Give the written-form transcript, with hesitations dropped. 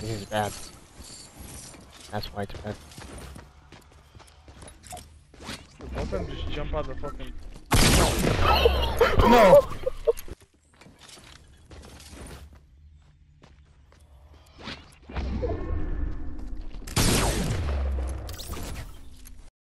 This is bad. That's why it's bad. Both of them just jump out the fucking... No!